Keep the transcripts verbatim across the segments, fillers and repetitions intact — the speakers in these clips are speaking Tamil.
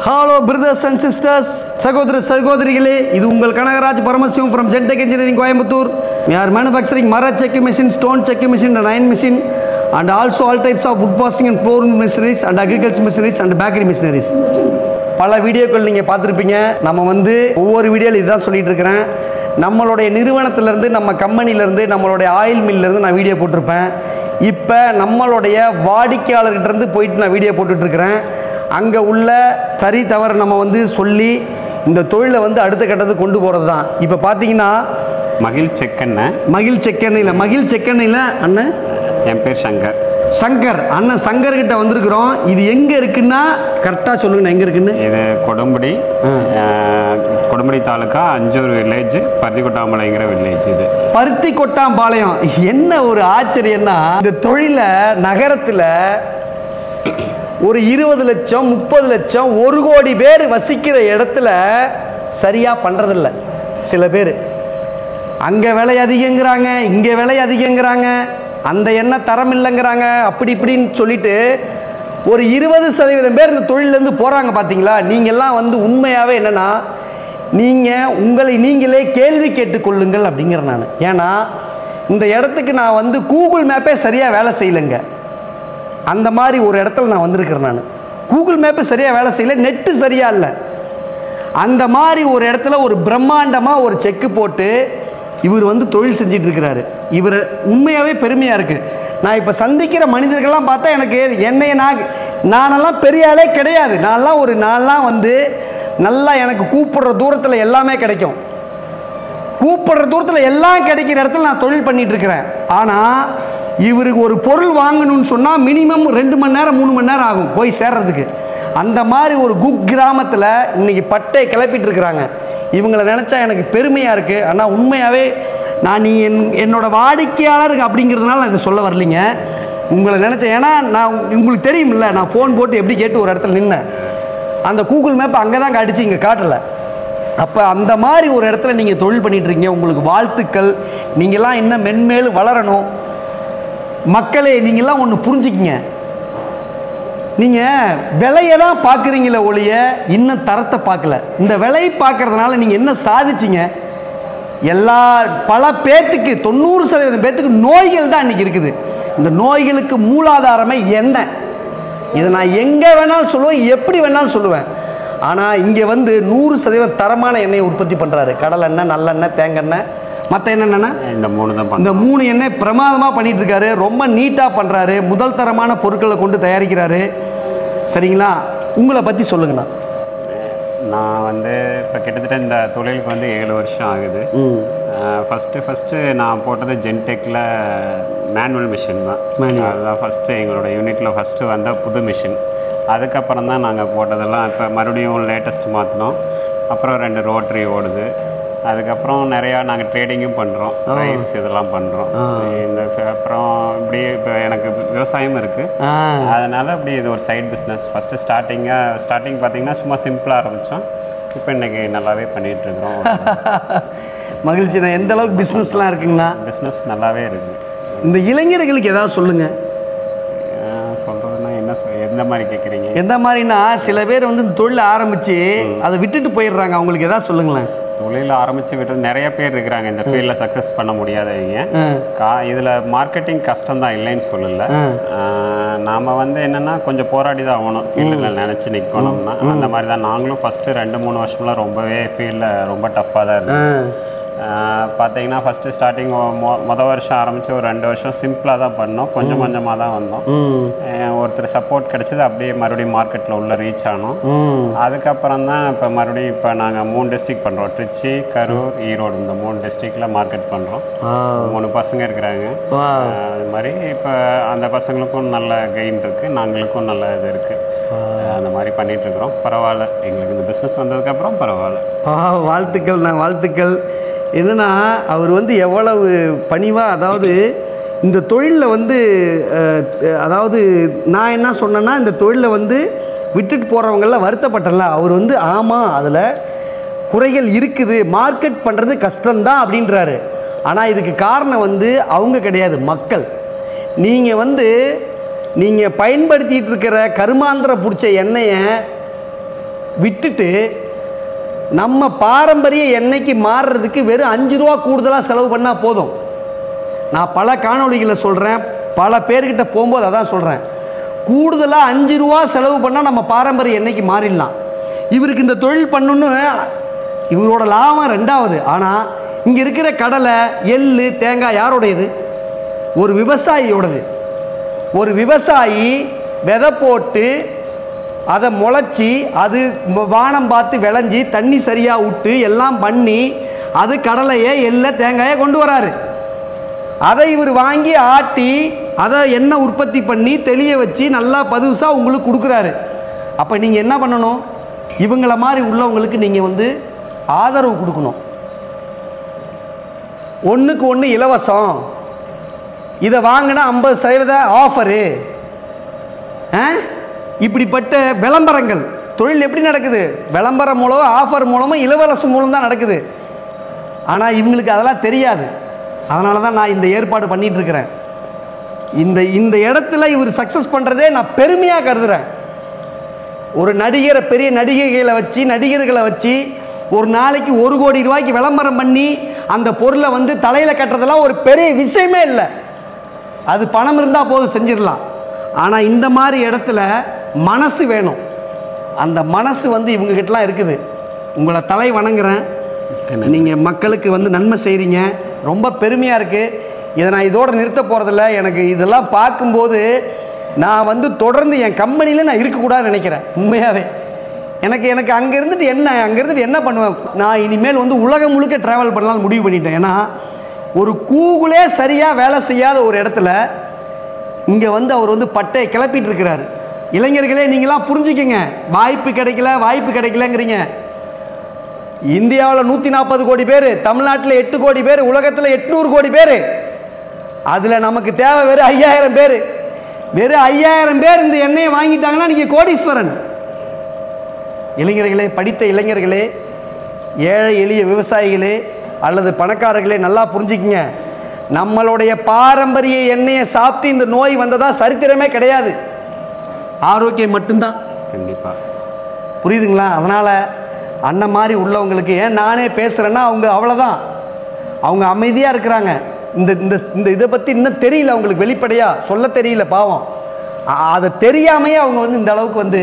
Hello brothers and sisters, சகோதர சகோதரிகளே, இது உங்கள் Kanagaraj Paramasivam from Gentech Engineering Coimbatore. We are manufacturing mara checking machine, stone checking machine and iron machine and also all types of wood processing and flooring machineries and agriculture machineries and bakery machineries. பல வீடியோக்கள் நீங்கள் பார்த்துருப்பீங்க. நம்ம வந்து ஒவ்வொரு வீடியோவில் இதுதான் சொல்லிட்டு இருக்கிறேன். நம்மளுடைய நிறுவனத்திலேருந்து, நம்ம கம்பெனிலேருந்து, நம்மளுடைய ஆயில் மில்லேருந்து நான் வீடியோ போட்டிருப்பேன். இப்போ நம்மளுடைய வாடிக்கையாளர்கிட்டேருந்து போயிட்டு நான் வீடியோ போட்டுட்ருக்கிறேன். அங்கே உள்ள சரி தவறு நம்ம வந்து சொல்லி இந்த தொழிலை வந்து அடுத்த கட்டத்துக்கு கொண்டு போகிறது தான். இப்போ பார்த்தீங்கன்னா மகிழ் செக்கெண்ணெய் மகிழ் செக்கெண்ணெயில் மகிழ் செக்கெண்ணெயில் அண்ணன் என் பேர் சங்கர் சங்கர் அண்ணன் சங்கர்கிட்ட வந்திருக்கிறோம். இது எங்கே இருக்குன்னா கரெக்டாக சொல்லுங்கண்ணா, எங்கே இருக்குன்னு? இது கொடுமுடி கொடுமுடி தாலுக்கா அஞ்சூர் வில்லேஜ், பருத்தி கொட்டாம்பாளையங்கிற வில்லேஜ். இது பருத்தி கொட்டாம்பாளையம். என்ன ஒரு ஆச்சரியன்னா, இந்த தொழிலை நகரத்தில் ஒரு இருபது லட்சம் முப்பது லட்சம் ஒரு கோடி பேர் வசிக்கிற இடத்துல சரியாக பண்ணுறதில்ல. சில பேர் அங்கே விலை அதிகங்கிறாங்க, இங்கே விலை அதிகங்கிறாங்க, அந்த எண்ணெய் தரம் இல்லைங்கிறாங்க, அப்படி இப்படின்னு சொல்லிட்டு ஒரு இருபது சதவீதம் பேர் இந்த தொழிலேருந்து போகிறாங்க. பார்த்தீங்களா? நீங்கள்லாம் வந்து உண்மையாகவே என்னென்னா, நீங்கள் உங்களை நீங்களே கேள்வி கேட்டுக்கொள்ளுங்கள் அப்படிங்கிறேன் நான். ஏன்னா இந்த இடத்துக்கு நான் வந்து கூகுள் மேப்பே சரியாக வேலை செய்யலைங்க. அந்த மாதிரி ஒரு இடத்துல நான் வந்திருக்கிறேன். நான் கூகுள் மேப்பு சரியாக வேலை செய்யலை, நெட்டு சரியாக இல்லை. அந்த மாதிரி ஒரு இடத்துல ஒரு பிரம்மாண்டமாக ஒரு செக்கு போட்டு இவர் வந்து தொழில் செஞ்சிட்டு இருக்கிறாரு. இவர் உண்மையாகவே பெருமையாக இருக்குது. நான் இப்போ சந்திக்கிற மனிதர்கள்லாம் பார்த்தா எனக்கு என்னைய நான் நானெல்லாம் பெரிய ஆளே கிடையாது. நான்லாம் ஒரு நான்லாம் வந்து நல்லா எனக்கு கூப்பிடுற தூரத்தில் எல்லாமே கிடைக்கும். கூப்பிடுற தூரத்தில் எல்லாம் கிடைக்கிற இடத்துல நான் தொழில் பண்ணிகிட்டு இருக்கிறேன். ஆனால் இவருக்கு ஒரு பொருள் வாங்கணும்னு சொன்னால் மினிமம் ரெண்டு மணி நேரம் மூணு மணி நேரம் ஆகும் போய் சேர்றதுக்கு. அந்த மாதிரி ஒரு குக் கிராமத்தில் இன்றைக்கி பட்டை கிளப்பிட்டு இருக்கிறாங்க. இவங்களை நினச்சா எனக்கு பெருமையாக இருக்குது. ஆனால் உண்மையாகவே நான் நீ என் என்னோடய வாடிக்கையாளருக்கு அப்படிங்கிறதுனால நான் இதை சொல்ல வரலிங்க. உங்களை நினச்சேன். ஏன்னா நான் உங்களுக்கு தெரியுமில்ல, நான் ஃபோன் போட்டு எப்படி கேட்டு ஒரு இடத்துல நின்னேன். அந்த கூகுள் மேப் அங்கே தான் காட்டிச்சு, இங்கே காட்டலை. அப்போ அந்த மாதிரி ஒரு இடத்துல நீங்கள் தொழில் பண்ணிகிட்ருக்கீங்க. உங்களுக்கு வாழ்த்துக்கள். நீங்கள்லாம் இன்னும் மென்மேலும் வளரணும். மக்களே, நீங்கள்லாம் ஒன்று புரிஞ்சுக்கிங்க. நீங்கள் விலையை தான் பார்க்குறீங்களே ஒழிய இன்னும் தரத்தை பார்க்கல. இந்த விலையை பார்க்கறதுனால நீங்கள் என்ன சாதிச்சிங்க? எல்லா பல பேர்த்துக்கு தொண்ணூறு சதவீதம் பேர்த்துக்கு நோய்கள் தான் இன்றைக்கி இருக்குது. இந்த நோய்களுக்கு மூலாதாரமே எண்ணெய். இதை நான் எங்கே வேணாலும் சொல்லுவேன், எப்படி வேணாலும் சொல்லுவேன். ஆனால் இங்கே வந்து நூறு சதவீதம் தரமான எண்ணெயை உற்பத்தி பண்ணுறாரு. கடலெண்ணெய், நல்லெண்ணெய், தேங்காய், மற்ற என்னென்னா இந்த மூணு தான். இந்த மூணு எண்ணெய் பிரமாதமாக பண்ணிகிட்டு இருக்காரு. ரொம்ப நீட்டாக பண்ணுறாரு. முதல் தரமான பொருட்களை கொண்டு தயாரிக்கிறாரு. சரிங்களா? உங்களை பற்றி சொல்லுங்கண்ணா. நான் வந்து இப்போ கிட்டத்தட்ட இந்த தொழிலுக்கு வந்து ஏழு வருஷம் ஆகுது. ஃபஸ்ட்டு ஃபஸ்ட்டு நான் போட்டது ஜென்டெக்கில் மேனுவல் மிஷின் தான். அதுதான் ஃபஸ்ட்டு எங்களோட யூனிட்டில் ஃபஸ்ட்டு வந்த புது மிஷின். அதுக்கப்புறம் தான் நாங்கள் போட்டதெல்லாம் இப்போ மறுபடியும் லேட்டஸ்ட் மாற்றினோம். அப்புறம் ரெண்டு ரோட்ரி ஓடுது. அதுக்கப்புறம் நிறையா நாங்கள் ட்ரேடிங்கும் பண்ணுறோம், ரைஸ் இதெல்லாம் பண்ணுறோம். இந்த அப்புறம் இப்படி இப்போ எனக்கு விவசாயம் இருக்குது. அதனால் அப்படி இது ஒரு சைட் பிஸ்னஸ். ஃபஸ்ட்டு ஸ்டார்டிங்காக ஸ்டார்டிங் பார்த்திங்கன்னா சும்மா சிம்பிளாக ஆரம்பித்தோம். இப்போ இன்றைக்கி நல்லாவே பண்ணிகிட்ருக்குறோம். மகிழ்ச்சி. நான் எந்த அளவுக்கு பிஸ்னஸ்லாம் இருக்குங்கண்ணா? பிஸ்னஸ் நல்லாவே இருக்குது. இந்த இளைஞர்களுக்கு ஏதாவது சொல்லுங்கள். சொல்கிறதுனா என்ன சொல் எந்த மாதிரி கேட்குறீங்க? எந்த மாதிரினா, சில பேர் வந்து இந்த தொழிலை ஆரம்பித்து அதை விட்டுட்டு போயிடுறாங்க. அவங்களுக்கு எதாவது சொல்லுங்களேன். தொழில் ஆரம்பித்து விட்டு நிறைய பேர் இருக்கிறாங்க இந்த ஃபீல்டில் சக்ஸஸ் பண்ண முடியாதவங்க. கா இதில் மார்க்கெட்டிங் கஷ்டம் தான், இல்லைன்னு சொல்லலை. நாம் வந்து என்னென்னா கொஞ்சம் போராடி தான் ஆகணும் ஃபீல்டில் நினச்சி நிற்கணும்னா. அந்த மாதிரி தான் நாங்களும் ஃபஸ்ட்டு ரெண்டு மூணு வருஷம்லாம் ரொம்பவே ஃபீல்டில் ரொம்ப டஃப்பாக தான் இருந்தது. பார்த்தீங்கன்னா ஃபஸ்ட்டு ஸ்டார்டிங் மொ மொதல் வருஷம் ஆரம்பித்து ஒரு ரெண்டு வருஷம் சிம்பிளாக தான் பண்ணோம். கொஞ்சம் கொஞ்சமாக தான் வந்தோம். ஒருத்தர் சப்போர்ட் கிடச்சிது. அப்படியே மறுபடியும் மார்க்கெட்டில் உள்ளே ரீச் ஆனோம். அதுக்கப்புறம் தான் இப்போ மறுபடியும் இப்போ நாங்கள் மூணு டிஸ்ட்ரிக்ட் பண்ணுறோம். திருச்சி, கரூர், ஈரோடு, இந்த மூணு டிஸ்ட்ரிக்டில் மார்க்கெட் பண்ணுறோம். மூணு பசங்க இருக்கிறாங்க. அது மாதிரி இப்போ அந்த பசங்களுக்கும் நல்ல கெயின் இருக்குது, நாங்களுக்கும் நல்ல இது இருக்குது. அந்த மாதிரி பண்ணிகிட்ருக்குறோம். பரவாயில்ல, எங்களுக்கு இந்த பிஸ்னஸ் வந்ததுக்கப்புறம் பரவாயில்ல. வாழ்த்துக்கள். நான் வாழ்த்துக்கள். என்னென்னா, அவர் வந்து எவ்வளவு பணிவாக, அதாவது இந்த தொழிலில் வந்து அதாவது நான் என்ன சொன்னேன்னா, இந்த தொழிலில் வந்து விட்டுட்டு போகிறவங்கெல்லாம் வருத்தப்பட்டல. அவர் வந்து ஆமாம் அதில் குறைகள் இருக்குது, மார்க்கெட் பண்ணுறது கஷ்டம்தான் அப்படின்றாரு. ஆனால் இதுக்கு காரணம் வந்து அவங்க கிடையாது, மக்கள். நீங்கள் வந்து நீங்கள் பயன்படுத்திகிட்டு இருக்கிற கருமாந்திர பிடிச்ச எண்ணெயை விட்டுட்டு நம்ம பாரம்பரிய எண்ணெய்க்கு மாறுறதுக்கு வெறும் அஞ்சு ரூபா கூடுதலாக செலவு பண்ணால் போதும். நான் பல காணொளிகளை சொல்கிறேன், பல பேர்கிட்ட போகும்போது அதான் சொல்கிறேன். கூடுதலாக அஞ்சு ரூபா செலவு பண்ணால் நம்ம பாரம்பரிய எண்ணெய்க்கு மாறிடலாம். இவருக்கு இந்த தொழில் பண்ணணுன்னு இவரோட லாபம் ரெண்டாவது. ஆனால் இங்கே இருக்கிற கடலை, எள்ளு, தேங்காய் யாரோடையது? ஒரு விவசாயியோடது. ஒரு விவசாயி விதை போட்டு அதை முளைச்சி அது வானம் பார்த்து விளைஞ்சி தண்ணி சரியாக விட்டு எல்லாம் பண்ணி அது கடலையை, எள்ளை, தேங்காயை கொண்டு வராரு. அதை இவர் வாங்கி ஆட்டி அதை எண்ணெய் உற்பத்தி பண்ணி தெளிய வச்சு நல்லா பதுசாக உங்களுக்கு கொடுக்குறாரு. அப்போ நீங்கள் என்ன பண்ணணும்? இவங்கள மாதிரி உள்ளவங்களுக்கு நீங்கள் வந்து ஆதரவு கொடுக்கணும். ஒன்றுக்கு ஒன்று இலவசம், இதை வாங்கினா ஐம்பது சதவீத ஆஃபரு, இப்படிப்பட்ட விளம்பரங்கள். தொழில் எப்படி நடக்குது? விளம்பரம் மூலம், ஆஃபர் மூலமும், இலவசம் மூலம் தான் நடக்குது. ஆனால் இவங்களுக்கு அதெல்லாம் தெரியாது. அதனால தான் நான் இந்த ஏற்பாடு பண்ணிட்டு இருக்கிறேன். இந்த இந்த இடத்துல இவர் சக்ஸஸ் பண்ணுறதே நான் பெருமையாக கருதுகிறேன். ஒரு நடிகரை, பெரிய நடிகைகளை வச்சு, நடிகர்களை வச்சு ஒரு நாளைக்கு ஒரு கோடி ரூபாய்க்கு விளம்பரம் பண்ணி அந்த பொருளை வந்து தலையில் கட்டுறதெல்லாம் ஒரு பெரிய விஷயமே இல்லை. அது பணம் இருந்தால் போதும், செஞ்சிடலாம். ஆனால் இந்த மாதிரி இடத்துல மனசு வேணும். அந்த மனசு வந்து இவங்ககிட்டலாம் இருக்குது. உங்களை தலை வணங்குறேன். நீங்கள் மக்களுக்கு வந்து நன்மை செய்கிறீங்க, ரொம்ப பெருமையாக இருக்குது. இதை நான் இதோடு நிறுத்த போகிறதில்ல. எனக்கு இதெல்லாம் பார்க்கும்போது நான் வந்து தொடர்ந்து என் கம்பெனியில் நான் இருக்கக்கூடாதுன்னு நினைக்கிறேன். உண்மையாகவே எனக்கு எனக்கு அங்கே இருந்துட்டு என்ன அங்கே இருந்துட்டு என்ன பண்ணுவேன்? நான் இனிமேல் வந்து உலகம் முழுக்க ட்ராவல் பண்ணலாம்னு முடிவு பண்ணிட்டேன். ஏன்னா ஒரு கூகுளே சரியாக வேலை செய்யாத ஒரு இடத்துல இங்கே வந்து அவர் வந்து பட்டையை கிளப்பிட்டு இருக்கிறாரு. இளைஞர்களே, நீங்களாம் புரிஞ்சுக்கங்க. வாய்ப்பு கிடைக்கல வாய்ப்பு கிடைக்கலங்கிறீங்க. இந்தியாவில் நூற்றி நாற்பது கோடி பேர், தமிழ்நாட்டில் எட்டு கோடி பேர், உலகத்தில் எட்நூறு கோடி பேர். அதில் நமக்கு தேவை வெறும் ஐயாயிரம் பேர். வெறும் ஐயாயிரம் பேர் இந்த எண்ணெயை வாங்கிட்டாங்கன்னா நீங்கள் கோடீஸ்வரன். இளைஞர்களே, படித்த இளைஞர்களே, ஏழை எளிய விவசாயிகளே அல்லது பணக்காரர்களே, நல்லா புரிஞ்சுக்கிங்க. நம்மளுடைய பாரம்பரிய எண்ணெயை சாப்பிட்டு இந்த நோய் வந்ததா சரித்திரமே கிடையாது. ஆரோக்கியம் மட்டும்தான். கண்டிப்பாக புரியுதுங்களா? அதனால் அண்ணன் மாதிரி உள்ளவங்களுக்கு, ஏன் நானே பேசுகிறேன்னா அவங்க அவ்வளோதான், அவங்க அமைதியாக இருக்கிறாங்க. இந்த இந்த இதை பற்றி இன்னும் தெரியல அவங்களுக்கு, வெளிப்படையாக சொல்ல தெரியல. பாவம், அதை தெரியாமையே அவங்க வந்து இந்த அளவுக்கு வந்து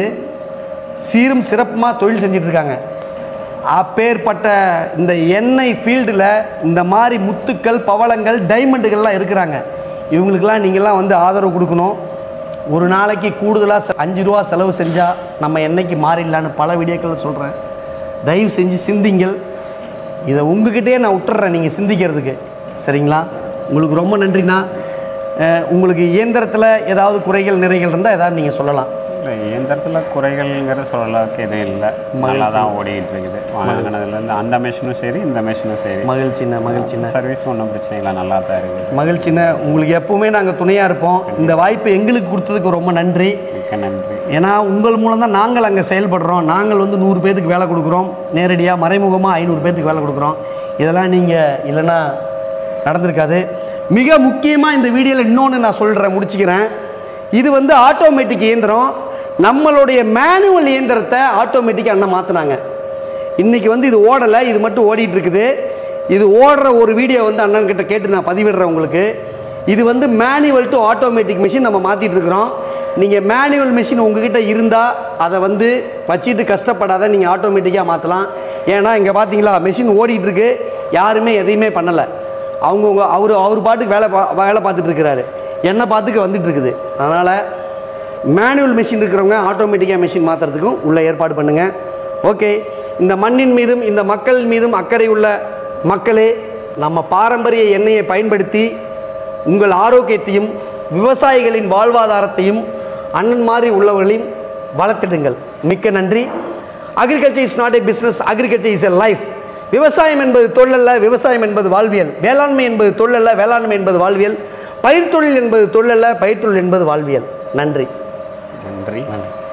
சீரும் சிறப்புமாக தொழில் செஞ்சிட்ருக்காங்க. அப்பேற்பட்ட இந்த எண்ணெய் ஃபீல்டில் இந்த மாதிரி முத்துக்கள், பவளங்கள், டைமண்டுகள்லாம் இருக்கிறாங்க. இவங்களுக்கெல்லாம் நீங்கள்லாம் வந்து ஆதரவு கொடுக்கணும். ஒரு நாளைக்கு கூடுதலாக அஞ்சு ரூபா செலவு செஞ்சால் நம்ம எண்ணெய்க்கு மாறிடலான்னு பல வீடியோக்களில் சொல்கிறேன். தயவு செஞ்சு சிந்திங்கள். இதை உங்ககிட்டே நான் விட்டுறேன் நீங்கள் சிந்திக்கிறதுக்கு. சரிங்களா? உங்களுக்கு ரொம்ப நன்றிண்ணா. உங்களுக்கு இயந்திரத்தில் ஏதாவது குறைகள் நிறைகள் இருந்தால் ஏதாவது நீங்கள் சொல்லலாம். இல்லை, இயந்திரத்தில் குறைகள்ங்கிற சொல்லலாக்கு எதுவும் இல்லை. நல்லா தான் ஓடிக்கிட்டு இருக்குது. வாங்கினதுலேருந்து அந்த மிஷினும் சரி, இந்த மிஷினும் சரி. மகிழ்ச்சிண்ணா, மகிழ்ச்சிண்ணா. சர்வீஸ் ஒன்றும் பிரச்சனை இல்லை, நல்லா தான் இருக்குது. மகிழ்ச்சிண்ணா. உங்களுக்கு எப்போவுமே நாங்கள் துணையாக இருப்போம். இந்த வாய்ப்பு எங்களுக்கு கொடுத்ததுக்கு ரொம்ப நன்றி. மிக்க நன்றி. ஏன்னா உங்கள் மூலம் தான் நாங்கள் அங்கே செயல்படுறோம். நாங்கள் வந்து நூறு பேருக்கு வேலை கொடுக்குறோம், நேரடியாக மறைமுகமாக ஐநூறு பேருக்கு வேலை கொடுக்குறோம். இதெல்லாம் நீங்கள் இல்லைன்னா நடந்திருக்காது. மிக முக்கியமாக இந்த வீடியோவில் இன்னொன்று நான் சொல்கிறேன், முடிச்சுக்கிறேன். இது வந்து ஆட்டோமேட்டிக் இயந்திரம். நம்மளுடைய மேனுவல் இயந்திரத்தை ஆட்டோமேட்டிக்காக அண்ணன் மாற்றினாங்க. இன்றைக்கி வந்து இது ஓடலை, இது மட்டும் ஓடிட்டு இருக்குது. இது ஓடுற ஒரு வீடியோ வந்து அண்ணன்கிட்ட கேட்டு நான் பதிவிடுறேன் உங்களுக்கு. இது வந்து மேனுவல் டு ஆட்டோமேட்டிக் மிஷின் நம்ம மாற்றிட்டு இருக்கிறோம். நீங்கள் மேனுவல் மிஷின் உங்ககிட்ட இருந்தால் அதை வந்து வச்சுட்டு கஷ்டப்படாத, நீங்கள் ஆட்டோமேட்டிக்காக மாற்றலாம். ஏன்னா இங்கே பார்த்தீங்களா மிஷின் ஓடிட்டுருக்கு, யாருமே எதையுமே பண்ணலை. அவங்கவுங்க அவர் அவர் பாட்டுக்கு வேலை பா வேலை பார்த்துட்டு இருக்கிறாரு, என்ன பார்த்துக்கு வந்துட்டு இருக்குது. அதனால் மேனுவல் மிஷின் இருக்கிறவங்க ஆட்டோமேட்டிக்காக மிஷின் மாற்றுறதுக்கும் உள்ள ஏற்பாடு பண்ணுங்கள். ஓகே, இந்த மண்ணின் மீதும் இந்த மக்கள் மீதும் அக்கறை உள்ள மக்களே, நம்ம பாரம்பரிய எண்ணெயை பயன்படுத்தி உங்கள் ஆரோக்கியத்தையும் விவசாயிகளின் வாழ்வாதாரத்தையும் அண்ணன் மாதிரி உள்ளவர்களையும் வளர்த்திடுங்கள். மிக்க நன்றி. Agriculture is not a business, agriculture is a life. விவசாயம் என்பது தொழிலல்ல, விவசாயம் என்பது வாழ்வியல். வேளாண்மை என்பது தொழிலல்ல, வேளாண்மை என்பது வாழ்வியல். பயிர் தொழில் என்பது தொழிலல்ல, பயிர் தொழில் என்பது வாழ்வியல். நன்றி. நன்றி.